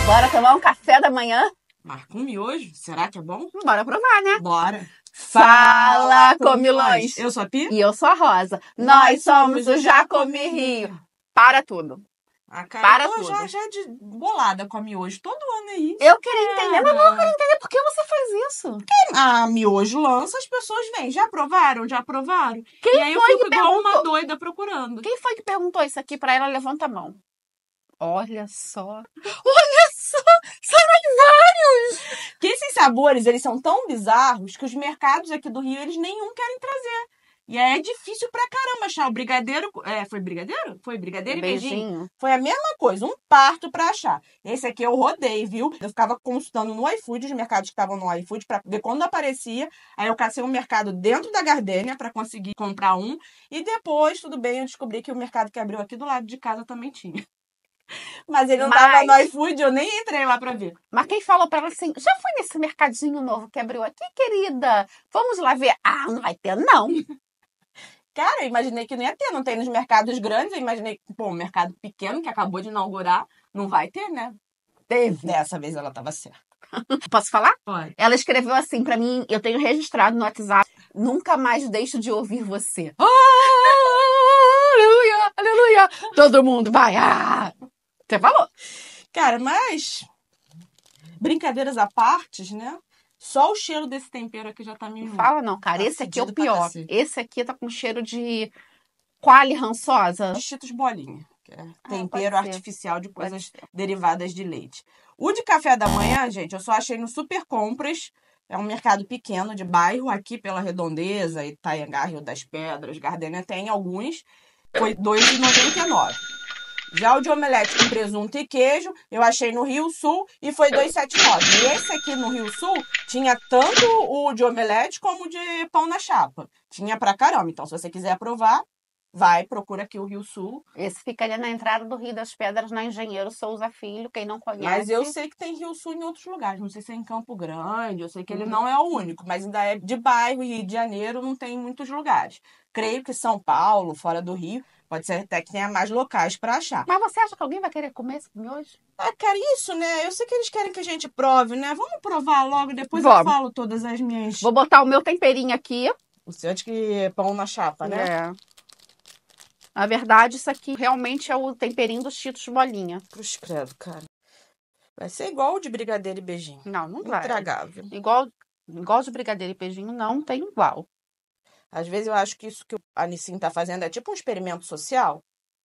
Bora tomar um café da manhã? Mas com miojo? Será que é bom? Bora provar, né? Bora! Fala, comilões! Eu sou a Pi. E eu sou a Rosa. Nós somos o Já Comi Rio. Para tudo. A cara, Para eu tô tudo. já de bolada com a miojo. Todo ano é isso. Eu queria entender, mas não queria entender por que você faz isso. A miojo lança, as pessoas vêm. Já provaram? Já provaram? Quem e aí eu foi fico que igual perguntou? uma doida procurando. Quem foi que perguntou isso aqui pra ela? Levanta a mão. Olha só. Olha só! Saem vários! Que esses sabores, eles são tão bizarros que os mercados aqui do Rio, eles nenhum querem trazer. E aí é difícil pra caramba achar o brigadeiro. Foi brigadeiro? Foi brigadeiro e beijinho? Foi a mesma coisa, um parto pra achar. Esse aqui eu rodei, viu? Eu ficava consultando no iFood, os mercados que estavam no iFood, pra ver quando aparecia. Aí eu cacei um mercado dentro da Gardênia pra conseguir comprar um. E depois, tudo bem, eu descobri que o mercado que abriu aqui do lado de casa também tinha. Mas ele não tava no iFood, eu nem entrei lá pra ver. Mas quem falou pra ela assim, já foi nesse mercadinho novo que abriu aqui, querida? Vamos lá ver. Ah, não vai ter, não. Cara, eu imaginei que não ia ter, não tem nos mercados grandes. Eu imaginei que, pô, um mercado pequeno que acabou de inaugurar, não vai ter, né? Teve. Dessa vez ela tava certa. Posso falar? Pode. Ela escreveu assim pra mim, eu tenho registrado no WhatsApp, nunca mais deixo de ouvir você. Aleluia, aleluia. Todo mundo vai. Ah. Você falou. Cara, mas brincadeiras à parte, né? Só o cheiro desse tempero aqui já tá me Não fala não, cara. Tá Esse aqui é o fedido pra pior. cacete. Esse aqui tá com cheiro de quali rançosa. De Cheetos bolinha, que é tempero pode ser. artificial de coisas derivadas de leite. O de café da manhã, gente, eu só achei no Super Compras. É um mercado pequeno de bairro, aqui pela Redondeza, Itaiangá, Rio das Pedras, Gardênia tem alguns. Foi R$ 2,99. Já o de omelete com presunto e queijo, eu achei no Rio Sul e foi R$ 2,79. E esse aqui no Rio Sul tinha tanto o de omelete como o de pão na chapa. Tinha pra caramba. Então, se você quiser provar, vai, procura aqui o Rio Sul. Esse fica ali na entrada do Rio das Pedras, na Engenheiro Souza Filho, quem não conhece. Mas eu sei que tem Rio Sul em outros lugares. Não sei se é em Campo Grande, eu sei que ele não é o único, mas ainda é de bairro, Rio de Janeiro não tem em muitos lugares. Creio que São Paulo, fora do Rio, pode ser até que tenha mais locais para achar. Mas você acha que alguém vai querer comer esse miojo? Ah, cara, isso, né? Eu sei que eles querem que a gente prove, né? Vamos provar logo, depois Vamos. eu falo todas as minhas... Vou botar o meu temperinho aqui. O seu é de que pão na chapa, né? É. Na verdade, isso aqui realmente é o temperinho dos Cheetos bolinha. Cruz credo, cara. Vai ser igual o de brigadeiro e beijinho. Não, não vai. Intragável. Igual de brigadeiro e beijinho, não tem igual. Às vezes eu acho que isso que a Nissin tá fazendo é tipo um experimento social.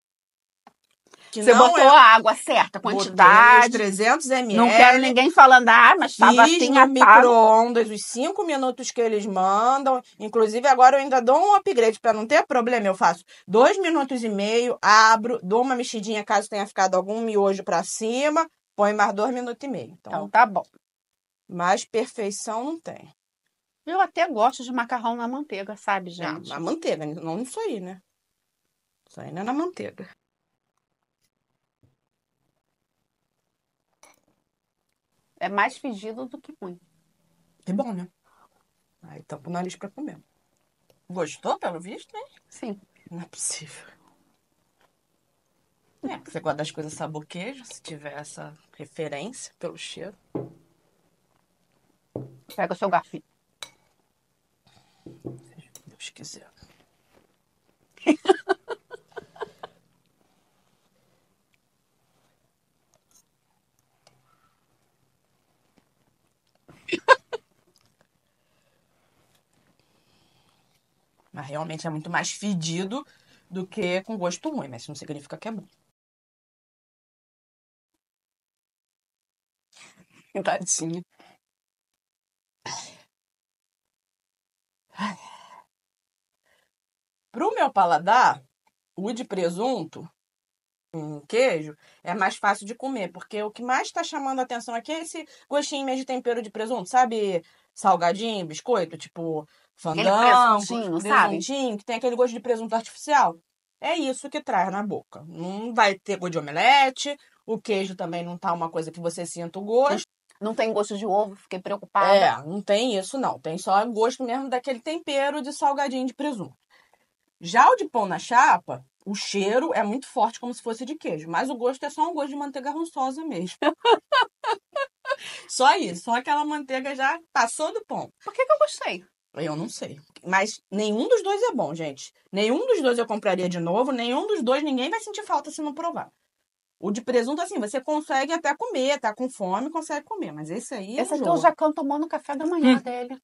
Que Você não botou é... a água certa, a Botei os quantidade. 300 ml. Não quero ninguém falando, mas estava Fiz assim, no assado. micro-ondas os 5 minutos que eles mandam. Inclusive, agora eu ainda dou um upgrade para não ter problema. Eu faço 2,5 minutos, abro, dou uma mexidinha caso tenha ficado algum miojo para cima, põe mais 2,5 minutos. Então tá bom. Mais perfeição não tem. Eu até gosto de macarrão na manteiga, sabe, gente? Na manteiga, não isso aí, né? Isso aí não é na manteiga. É mais fedido do que ruim. É bom, né? Aí tampa o nariz pra comer. Gostou, pelo visto, hein? Sim. Não é possível. É, você gosta das coisas sabor queijo, se tiver essa referência pelo cheiro. Pega o seu garfinho. Seja o que Deus quiser. Mas realmente é muito mais fedido do que com gosto ruim, mas isso não significa que é bom. Tadinha. Pro meu paladar, o de presunto com queijo é mais fácil de comer, porque o que mais tá chamando a atenção aqui é esse gostinho mesmo de tempero de presunto, sabe? Salgadinho, biscoito, tipo fandango, presuntinho, sabe? presuntinho, que tem aquele gosto de presunto artificial. É isso que traz na boca. Não vai ter gosto de omelete, o queijo também não tá uma coisa que você sinta o gosto. Não tem gosto de ovo, fiquei preocupada. É, não tem isso não. Tem só gosto mesmo daquele tempero de salgadinho de presunto. Já o de pão na chapa, o cheiro é muito forte, como se fosse de queijo. Mas o gosto é só um gosto de manteiga rançosa mesmo. Só isso. Só aquela manteiga já passou do ponto. Por que eu gostei? Eu não sei. Mas nenhum dos dois é bom, gente. Nenhum dos dois eu compraria de novo. Nenhum dos dois ninguém vai sentir falta se não provar. O de presunto, assim, você consegue até comer. Tá com fome, consegue comer. Mas esse aí Esse aqui o Jacan tomou no café da manhã dele.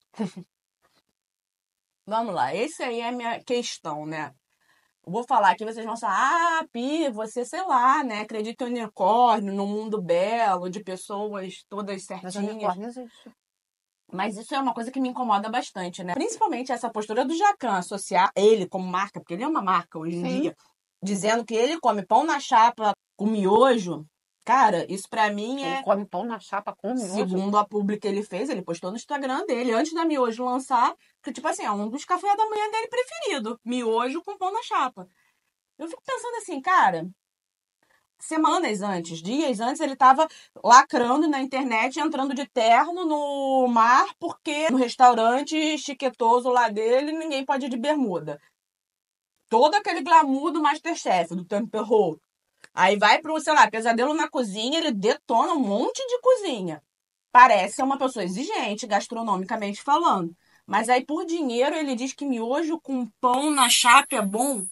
Vamos lá. Esse aí é a minha questão, né? Eu vou falar aqui, vocês vão falar, Pi, você, sei lá, né? Acredita em unicórnio, num mundo belo, de pessoas todas certinhas. Mas unicórnio existe. Mas isso é uma coisa que me incomoda bastante, né? Principalmente essa postura do Jacan, associar ele como marca, porque ele é uma marca hoje em dia, dizendo que ele come pão na chapa com miojo. Cara, isso pra mim Ele come pão na chapa com miojo. Segundo a publi que ele fez, ele postou no Instagram dele, antes da miojo lançar, que tipo assim, é um dos cafés da manhã dele preferido. Miojo com pão na chapa. Eu fico pensando assim, cara, semanas antes, dias antes, ele tava lacrando na internet, entrando de terno no mar, porque no restaurante chiquetoso lá dele, ninguém pode ir de bermuda. Todo aquele glamour do MasterChef, do Temperou. Aí vai pro, sei lá, Pesadelo na Cozinha, ele detona um monte de cozinha. Parece uma pessoa exigente, gastronomicamente falando. Mas aí, por dinheiro, ele diz que miojo com pão na chapa é bom.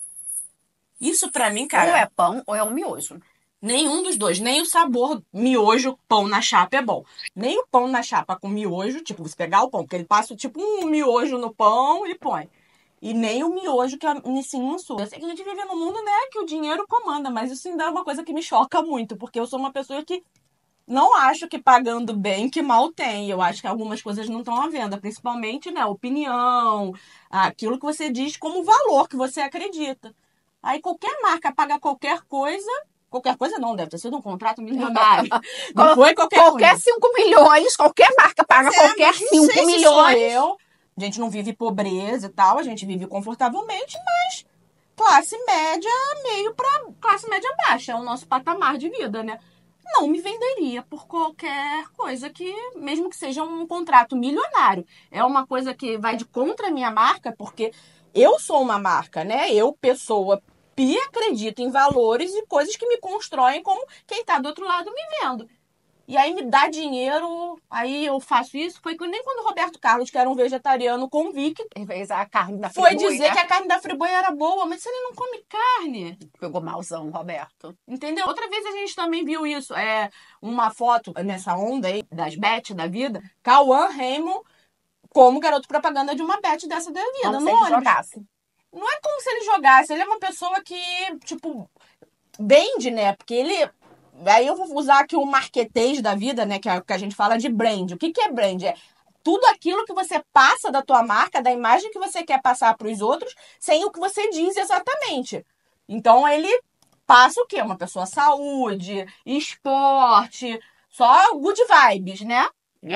Isso pra mim, cara... Ou é pão ou é um miojo. Nenhum dos dois. Nem o sabor miojo, pão na chapa é bom. Nem o pão na chapa com miojo, tipo, você pegar o pão, porque ele passa tipo um miojo no pão e põe. E nem o miojo que a Nissin lançou. Eu sei que a gente vive num mundo, né, que o dinheiro comanda, mas isso ainda é uma coisa que me choca muito, porque eu sou uma pessoa que não acho que pagando bem que mal tem. Eu acho que algumas coisas não estão à venda, principalmente, né, opinião, aquilo que você diz como valor que você acredita. Aí qualquer marca paga qualquer coisa não, deve ter sido um contrato milionário. Não foi qualquer coisa. 5 milhões, qualquer marca paga qualquer 5 milhões. A gente não vive pobreza e tal, a gente vive confortavelmente, mas classe média meio pra classe média baixa, é o nosso patamar de vida, né? Não me venderia por qualquer coisa que, mesmo que seja um contrato milionário. É uma coisa que vai de contra a minha marca, porque eu sou uma marca, né? Eu, pessoa, acredito em valores e coisas que me constroem como quem tá do outro lado me vendo. E aí me dá dinheiro, aí eu faço isso. Foi que nem quando o Roberto Carlos, que era um vegetariano convicto, fez a carne da Friboi, foi dizer que a carne da Friboi era boa, mas se ele não come carne. Pegou malzão, Roberto. Entendeu? Outra vez a gente também viu isso. Uma foto nessa onda aí das Beth da vida. Cauã Raymond como garoto propaganda de uma Beth dessa da vida. Como se ele jogasse. Não é como se ele jogasse. Ele é uma pessoa que, tipo, vende, né? Porque ele... Aí eu vou usar aqui o marketês da vida, né? Que é o que a gente fala de brand. O que é brand? É tudo aquilo que você passa da tua marca, da imagem que você quer passar para os outros, sem o que você diz exatamente. Então, ele passa o quê? Uma pessoa saúde, esporte, só good vibes, né?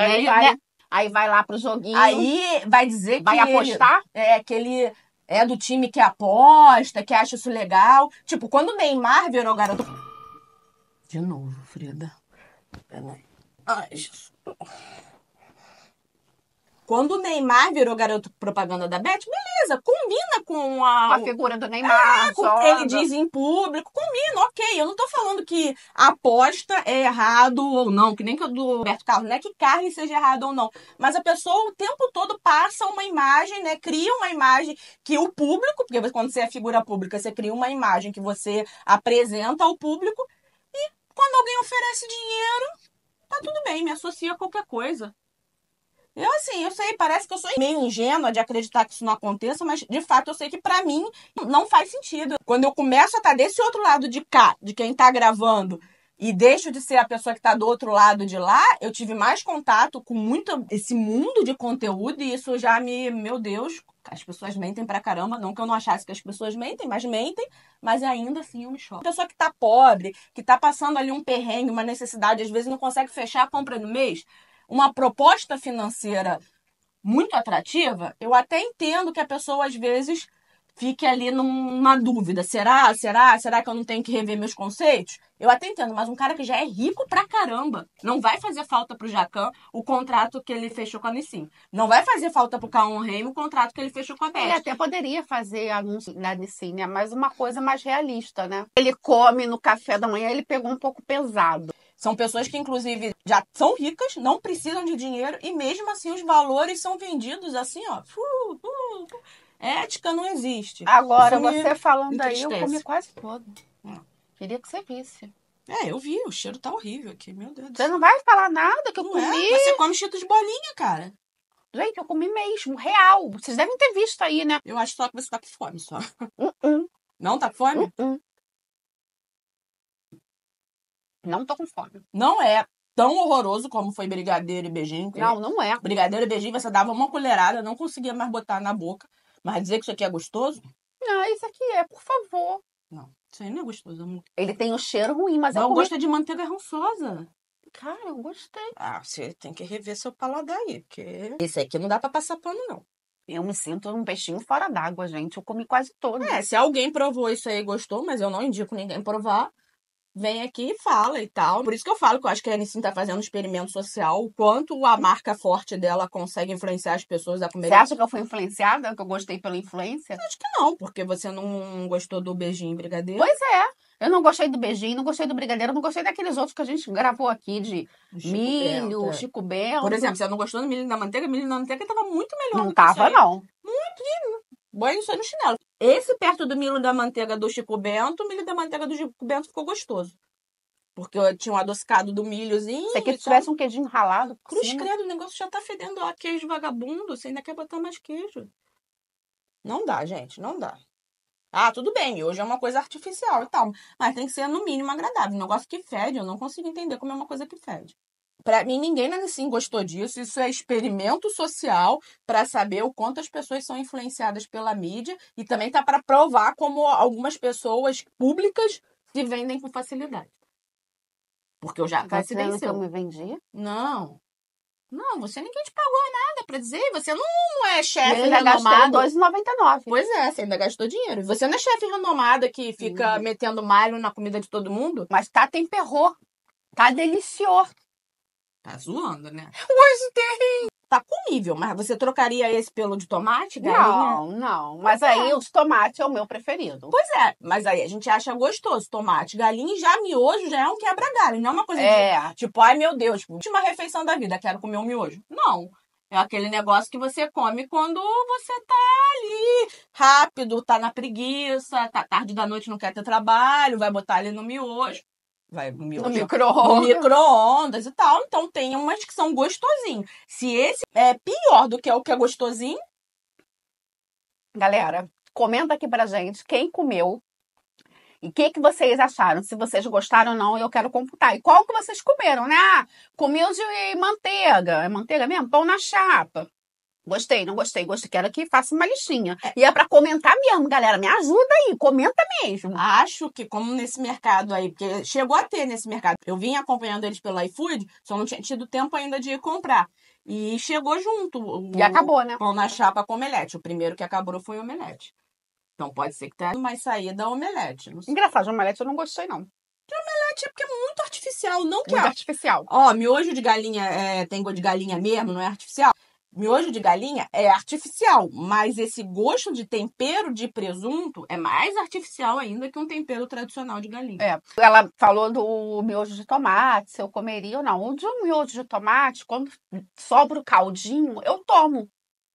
Aí vai lá pro joguinho. Aí vai dizer vai apostar? Que ele é do time que aposta, que acha isso legal. Tipo, quando o Neymar virou garoto... De novo, Frida. Peraí. Ai, Jesus. Quando o Neymar virou garoto propaganda da Beth, beleza, combina com a figura do Neymar. Ele diz em público, combina, ok. Eu não tô falando que a aposta é errado ou não, que nem que o do Roberto Carlos, não é que carne seja errado ou não. Mas a pessoa o tempo todo passa uma imagem, né? Cria uma imagem que o público, porque quando você é figura pública, você cria uma imagem que você apresenta ao público e quando alguém oferece dinheiro, tá tudo bem, me associa a qualquer coisa. Eu sei, parece que eu sou meio ingênua de acreditar que isso não aconteça, mas de fato eu sei que pra mim não faz sentido. Quando eu começo a estar desse outro lado de cá, de quem tá gravando, e deixo de ser a pessoa que tá do outro lado de lá, eu tive mais contato com muito esse mundo de conteúdo e isso já meu Deus, as pessoas mentem pra caramba. Não que eu não achasse que as pessoas mentem, mas ainda assim eu me choco. A pessoa que tá pobre, que tá passando ali um perrengue, uma necessidade, às vezes não consegue fechar a compra no mês, uma proposta financeira muito atrativa, eu até entendo que a pessoa, às vezes, fique ali numa dúvida. Será que eu não tenho que rever meus conceitos? Eu até entendo, mas um cara que já é rico pra caramba, não vai fazer falta pro Jacan o contrato que ele fechou com a Nissin. Não vai fazer falta pro Cauã Raymond o contrato que ele fechou com a Beth. Ele até poderia fazer anúncio da Nissin, né? Mas uma coisa mais realista, né? Ele come no café da manhã, ele pegou um pouco pesado. São pessoas que, inclusive, já são ricas, não precisam de dinheiro e mesmo assim os valores são vendidos assim, ó. Ética não existe. Agora, Isso me você falando aí, eu comi entristece. quase todo. Queria que você visse. Eu vi, o cheiro tá horrível aqui, meu Deus do Você céu. não vai falar nada que eu Não comi. é? Mas você come Cheetos bolinha, cara. Gente, eu comi mesmo, real. Vocês devem ter visto aí, né? Eu acho só que você tá com fome, só. Uh-uh, Não tá com fome? uh-uh. Não tô com fome. Não é tão horroroso como foi brigadeiro e beijinho. Não é. Brigadeiro e beijinho, você dava uma colherada, não conseguia mais botar na boca. Mas dizer que isso aqui é gostoso? Não, isso aqui é, por favor. Não, isso aí não é gostoso, amor. Ele tem o cheiro ruim, mas Não, eu eu gosto de manteiga rançosa. Cara, eu gostei. Você tem que rever seu paladar aí, porque esse aqui não dá pra passar pano, não. Eu me sinto um peixinho fora d'água, gente. Eu comi quase todo. Se alguém provou isso aí e gostou, mas eu não indico ninguém provar, vem aqui e fala e tal. Por isso que eu falo que eu acho que a Anicine tá fazendo um experimento social, o quanto a marca forte dela consegue influenciar as pessoas a comerem. Você acha que eu fui influenciada? Que eu gostei pela influência? Acho que não, porque você não gostou do beijinho brigadeiro. Pois é. Eu não gostei do beijinho, não gostei do brigadeiro, não gostei daqueles outros que a gente gravou aqui de milho, Bento, Chico Bento. Por exemplo, você não gostou do milho da manteiga? Milho da manteiga tava muito melhor. Não tava, não. Põe isso aí no chinelo. Esse perto do milho da manteiga do Chico Bento, o milho da manteiga do Chico Bento ficou gostoso. Porque eu tinha um adocicado do milhozinho. Se aqui tivesse um queijinho ralado. Cruz credo, o negócio já tá fedendo a queijo vagabundo. Você ainda quer botar mais queijo. Não dá, gente, não dá. Tudo bem, hoje é uma coisa artificial e tal. Mas tem que ser, no mínimo, agradável. Um negócio que fede, eu não consigo entender como é uma coisa que fede. Pra mim, ninguém na Nissin gostou disso. Isso é experimento social para saber o quanto as pessoas são influenciadas pela mídia. E também tá para provar como algumas pessoas públicas se vendem com facilidade. Porque eu já Tá dizendo que eu me vendi? Não, você ninguém te pagou nada pra dizer. Você não é chefe ainda renomado. gastei R$2,99. Pois é, você ainda gastou dinheiro. Você não é chefe renomada que fica metendo malho na comida de todo mundo? Mas tá temperou. Tá delicioso. Tá zoando, né? Gostei. Tá comível, mas você trocaria esse pelo de tomate, galinha? Não. Mas aí os tomates é o meu preferido. Pois é, mas aí a gente acha gostoso tomate. Galinha e já miojo já é um quebra-galho. Não é uma coisa de tipo, ai meu Deus, última refeição da vida, quero comer um miojo. Não. É aquele negócio que você come quando você tá ali, rápido, tá na preguiça, tá tarde da noite, não quer ter trabalho, vai botar ali no miojo. Vai no miojo. No micro-ondas. No micro-ondas e tal. Então tem umas que são gostosinhos. Se esse é pior do que o que é gostosinho. Galera, comenta aqui pra gente quem comeu e o que vocês acharam. Se vocês gostaram ou não, eu quero computar. E qual que vocês comeram, né? Comi o de manteiga. É manteiga mesmo? Pão na chapa. Gostei, não gostei, gostei. Quero que faça uma listinha. E é pra comentar mesmo, galera. Me ajuda aí, comenta mesmo. Acho que como nesse mercado aí, porque chegou a ter nesse mercado. Eu vim acompanhando eles pelo iFood, só não tinha tido tempo ainda de comprar. E chegou junto. E acabou, né? Pão na chapa com omelete. O primeiro que acabou foi o omelete. Então pode ser que tenha mais saída omelete. Não sei. Engraçado, de omelete eu não gostei, não. De omelete é porque é muito artificial, não que muito artificial. Miojo de galinha tem gosto de galinha mesmo, não é artificial? Miojo de galinha é artificial, mas esse gosto de tempero de presunto é mais artificial ainda que um tempero tradicional de galinha. Ela falou do miojo de tomate, se eu comeria ou não. O de um miojo de tomate, quando sobra o caldinho, eu tomo.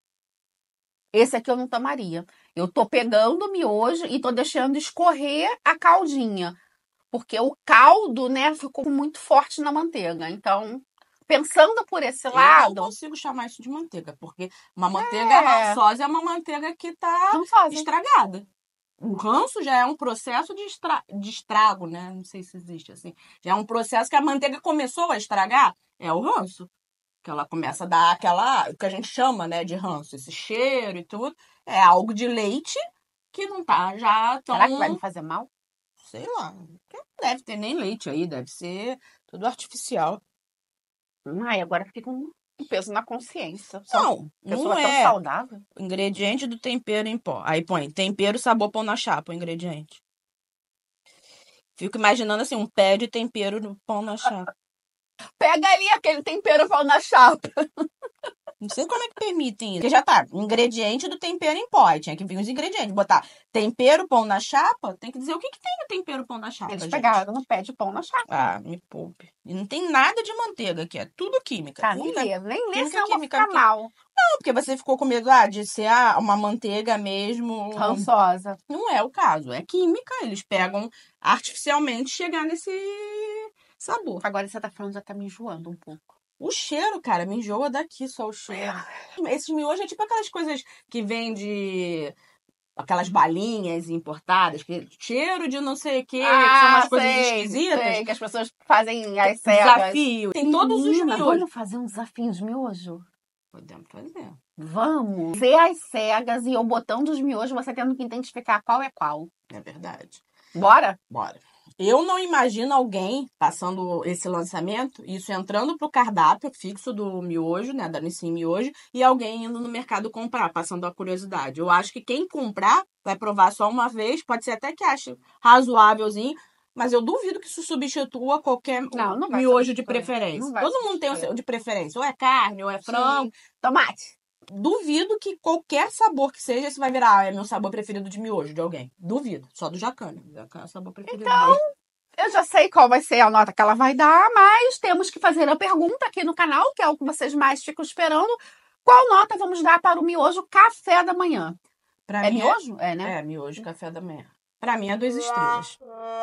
Esse aqui eu não tomaria. Eu tô pegando o miojo e tô deixando escorrer a caldinha. Porque o caldo, né, ficou muito forte na manteiga. Então, pensando por esse lado... Eu não consigo chamar isso de manteiga, porque uma manteiga rançosa é uma manteiga que tá estragada. O ranço já é um processo de estrago, né? Não sei se existe assim. Já é um processo que a manteiga começou a estragar, é o ranço. Que ela começa a dar aquela, o que a gente chama, né, de ranço, esse cheiro e tudo. É algo de leite que não tá já tão... Será que vai me fazer mal? Sei lá. Não deve ter nem leite aí, deve ser tudo artificial. Ai, agora fica um peso na consciência. Não é. Tão saudável. Ingrediente do tempero em pó. Aí põe tempero, sabor, pão na chapa, o ingrediente. Fico imaginando assim, um pé de tempero no pão na chapa. Pega ali aquele tempero pão na chapa. Não sei como é que permitem isso. Porque já tá, ingrediente do tempero em pó. Tinha que vir os ingredientes. Botar tempero, pão na chapa, tem que dizer o que tem no tempero, pão na chapa, Eles gente. pegaram no pé de pão na chapa. Ah, me poupe. E não tem nada de manteiga aqui, é tudo química. Tá, química, nem lê, senão eu vou química, ficar mal. Não, porque você ficou com medo de ser uma manteiga mesmo. Rançosa. Não é o caso, é química. Eles pegam artificialmente chegar nesse sabor. Agora você tá falando, já tá me enjoando um pouco. O cheiro, cara, me enjoa daqui só o cheiro. Esses miojos é tipo aquelas coisas que vêm de... Aquelas balinhas importadas, que cheiro de não sei o quê, que são umas coisas esquisitas. Sei, que as pessoas fazem as cegas. Desafio. Tem todos os miojos. Vamos fazer um desafio de miojo? Podemos fazer. Vamos. Ser as cegas e eu botando os miojos, você tendo que identificar qual é qual. É verdade. Bora? Bora. Eu não imagino alguém passando esse lançamento, isso entrando pro cardápio fixo do miojo, né, da Nissin Miojo, e alguém indo no mercado comprar, passando a curiosidade. Eu acho que quem comprar vai provar só uma vez, pode ser até que ache razoávelzinho, mas eu duvido que isso substitua qualquer miojo de preferência. Todo mundo tem o seu de preferência, ou é carne, ou é frango. Tomate. Duvido que qualquer sabor que seja, você vai virar, é meu sabor preferido de miojo de alguém. Duvido. Só do Jacana. Jacana é o sabor preferido dele. Eu já sei qual vai ser a nota que ela vai dar, mas temos que fazer a pergunta aqui no canal, que é o que vocês mais ficam esperando. Qual nota vamos dar para o miojo café da manhã? Pra mim miojo? É, né? É, miojo café da manhã. Pra mim é 2 estrelas.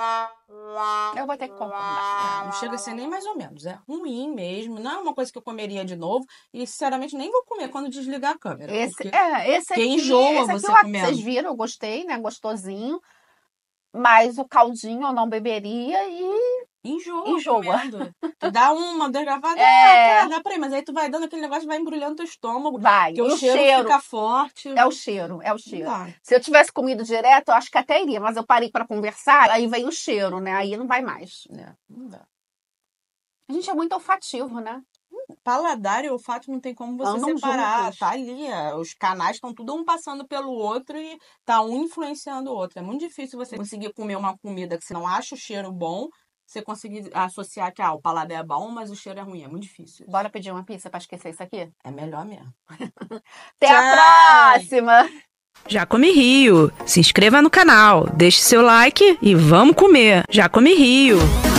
Eu vou ter que concordar. Não chega a ser nem mais ou menos. É ruim mesmo. Não é uma coisa que eu comeria de novo. E, sinceramente, nem vou comer quando desligar a câmera. Esse aqui, enjoa esse você aqui, comendo. Vocês viram, eu gostei, né? Gostosinho. Mas o caldinho eu não beberia e... Enjoa. Tu dá uma, 2 gravadas, dá pra ir. Mas aí tu vai dando aquele negócio, vai embrulhando teu estômago. Vai. Porque o cheiro fica forte. É o cheiro. Se eu tivesse comido direto, eu acho que até iria. Mas eu parei pra conversar, aí vem o cheiro, né? Aí não vai mais. Não dá. A gente é muito olfativo, né? Paladar e olfato não tem como você separar. Juntos. Tá ali, os canais estão tudo um passando pelo outro e tá um influenciando o outro. É muito difícil você conseguir comer uma comida que você não acha o cheiro bom, você conseguir associar que o paladar é bom, mas o cheiro é ruim. É muito difícil. Bora pedir uma pizza pra esquecer isso aqui? É melhor mesmo. Até a próxima! Já Come Rio. Se inscreva no canal, deixe seu like e vamos comer. Já Come Rio.